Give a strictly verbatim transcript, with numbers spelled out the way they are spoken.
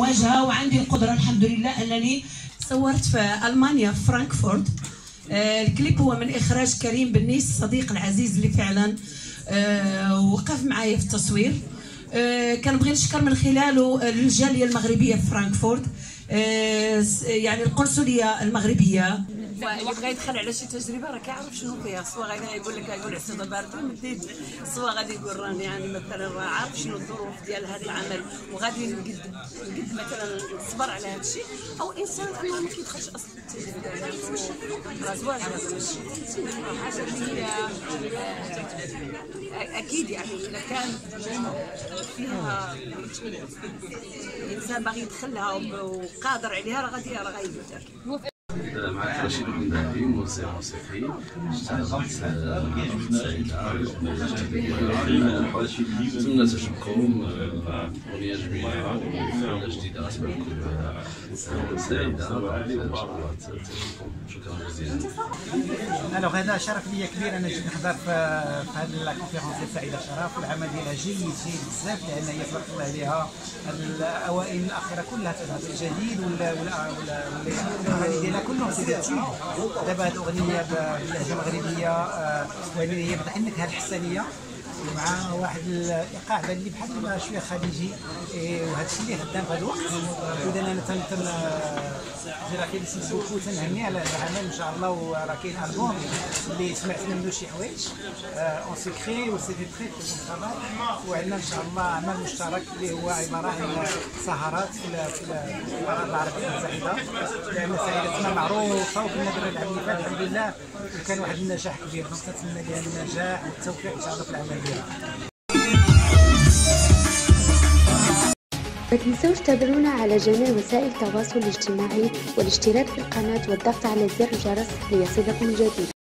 المواجهه، وعندي القدره الحمد لله انني صورت في المانيا في فرانكفورت. الكليب هو من اخراج كريم بنيس الصديق العزيز اللي فعلا وقف معايا في التصوير. كنبغي نشكر من خلاله الجاليه المغربيه في فرانكفورت، يعني القنصليه المغربيه. اللي بغى يدخل على شي تجربه راه كيعرف شنو فيها، سوا غادي يقول لك يقول عصيده بارده مديد، سوا غادي يقول راني يعني مثلا راه عارف شنو الظروف ديال هذا العمل وغادي نقد نقد مثلا نصبر على هذا الشيء، او انسان انه ما كيدخلش اصلا التجربه راه زواج هذا الشيء حاجه اللي اكيد يعني اذا كان فيها انسان باغي يدخلها وقادر عليها راه غادي راه غيدير. معك رشيد البنداري، موزع موسيقي. اشتغلت سعيدة نتمنى تشوفكم أغنية جميلة وفعلا جديدة أسمع لكم سعيدة إن شاء الله تشوفكم. شكرا جزيلا. الوغ هذا شرف ليا كبير انا جيت نحضر في هذه الكونفيرونس ديال سعيدة شرف، والعمل ديالها جيد جيد بزاف، لان هي تبارك الله عليها الاوائل الاخيره كلها تظهر الجديد ولا ولا ولا ديالها كلهم سيداتي. دابا هذه الاغنيه باللهجه المغربيه وهي هي بدا النكهه الحسانيه مع واحد الايقاع بان لي بحال شويه خليجي، وهذا الشيء اللي خدام في هذا الوقت. واذا انا تن تن راه كاين بوكو تنهني على العمل ان شاء الله، وراه كاين البوم اللي سمعت منه شي حوايج اون سيكري و سي دي تري بون طابال، وعندنا ان شاء الله عمل مشترك اللي هو عباره عن سهرات في الامارات العربيه المتحده، لان سعيدة تما معروفه وكنا درنا العام اللي فات الحمد لله وكان واحد النجاح كبير، دونك كنتمنى لها النجاح والتوفيق ان شاء الله في العمل ديالها. ما تنسوش تابعونا على جميع وسائل التواصل الاجتماعي والاشتراك في القناة والضغط على زر الجرس ليصلكم الجديد.